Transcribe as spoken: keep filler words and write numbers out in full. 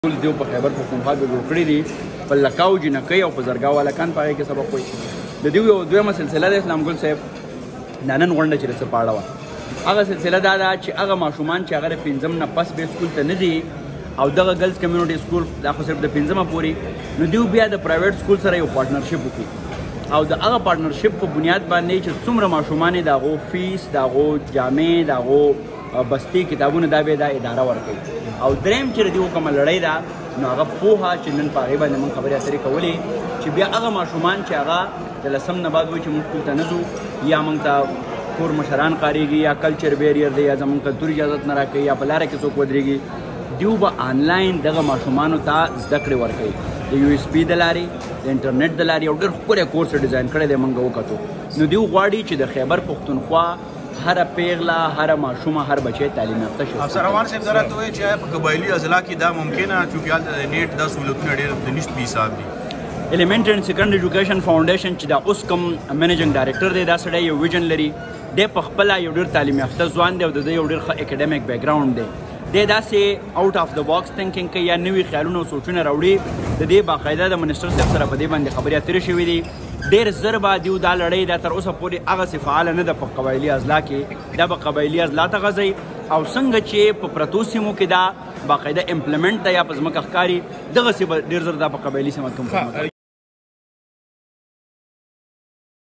ټول دیو په خیبر پښتونخوا کې جوړ کړي دي په لکاو جنکۍ او په زرګاو هلکان په هغې کې سبق وایي. د دیو یو دویمه سلسله ده اسلام ګل صاحب دا نن غونډه چې د څه په اړه وه. هغه سلسله دا ده چې هغه ماشومان چې هغه د پنځم نه پس بیا سکول ته نه ځي او دغه ګرلز کمیونټي سکول دا خو صرف د پنځمه پورې، نو دیو بیا د پرایویټ سکول سره یو پارټنرشپ وکړي او د هغه پارټنرشپ په بنیاد باندې چې څومره ماشومان یې د هغو فیس، د هغو جامې، د هغو بستې کتابونه دا بیا دا اداره ورکوي. او دریم چې د دې کومه لړۍ ده نو هغه پوهه چې نن په هغې باندې موږ خبرې اترې کولې چې بیا هغه ماشومان چې هغه د لسم نه بعد وایي چې موږ سکول ته نه ځو یا موږ ته کور مشران کارېږي یا کلچر بیریر دی یا زموږ کلتور اجازت نه راکوي یا په لاره کې څوک ودرېږي، دیو به آنلاین دغه ماشومانو ته زده کړې ورکوي د یو ایس پي د لارې د انټرنیټ د لارې یو ډېر ښکلی کورس ډیزاین کړی دی موږ وکتو. نو دیو غواړي چې د خیبر پښتونخوا هر پیغله هر ماشومه هر بچی تعلیم یافته شي. افسر افغان صاحب ذرا ته وایي چې په قبایلي اضلاع کې دا ممکنه چې هلته د نیټ دا سهولتونه ډېر د نشت په حساب دي. ایلیمنټري اینډ سیکنډري ایجوکیشن فاونډیشن چې دا اوس کوم منیجنګ ډایرکټر دی دا سړی یو ویژن لري، دی په خپله یو ډېر تعلیم یافته ځوان دی او د ده یو ډېر ښه اکیډمیک بیک ګراونډ دی. دی داسې آوټ آف د باکس تھنکینګ کوي یا نوي خیالونه او سوچونه راوړي. د دې باقاعده د منسټر صاحب سره په دې باندې خبرې اترې شوې دي. ډېر زر به دیو دا لړۍ دا تر اوسه پورې هغسې فعاله نه ده په قبایلي اضلاع کې، دا به قبایلي اضلاع ته غځوي او څنګه چې په پرتو سیمو کې دا باقاعده امپلیمنټ ده یا په ځمکه ښکاري دغسې به ډېر زر دا په قبایلي سیمه کې